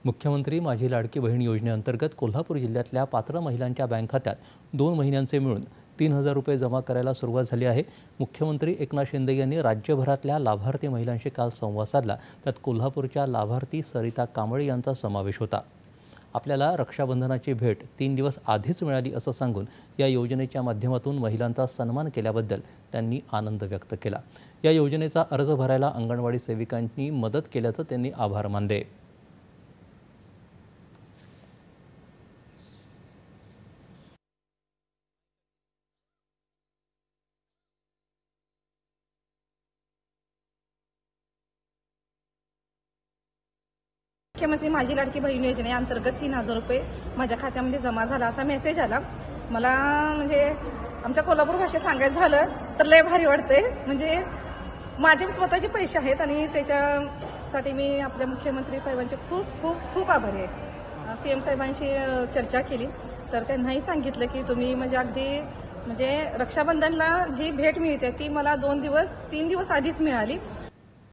मुख्यमंत्री माझी लाडकी बहीण योजनेअंतर्गत कोल्हापूर जिल्ह्यातल्या पात्र महिलांच्या बँक खात्यात 2 महिन्यांचे मिळून 3,000 रुपये जमा करायला सुरुवात झाली आहे। मुख्यमंत्री एकनाथ शिंदे यांनी राज्यभरातल्या लाभार्थी महिलांशी काल संवाद साधला। त्यात कोल्हापूरच्या लाभार्थी सरिता कांबळे यांचा समावेश होता। आपल्याला रक्षाबंधनाची भेट 3 दिवस आधीच मिळाली असं सांगून या योजनेच्या माध्यमातून महिलांचा सन्मान केल्याबद्दल त्यांनी आनंद व्यक्त केला। या योजनेचा अर्ज भरायला अंगणवाडी सेविकांनी मदत केल्याचं त्यांनी आभार मानले। मुख्यमंत्री माझी लाडकी बहीण योजनेअंतर्गत 3,000 रुपये माझ्या खात्यामध्ये जमा झाला असा मेसेज आला। मला म्हणजे आमच्या कोल्हापूर भाषेत सांगायचं झालं तर लय भारी वाटते। म्हणजे माझे स्वतःचे पैसे आहेत आणि त्याच्यासाठी मी आपल्या मुख्यमंत्री साहेबांचे खूप खूप खूप आभारी आहे। सीएम साहेबांशी चर्चा केली तर त्यांनाही सांगितलं की तुम्ही म्हणजे अगदी म्हणजे रक्षाबंधनला जी भेट मिळते ती मला 3 दिवस आधीच मिळाली।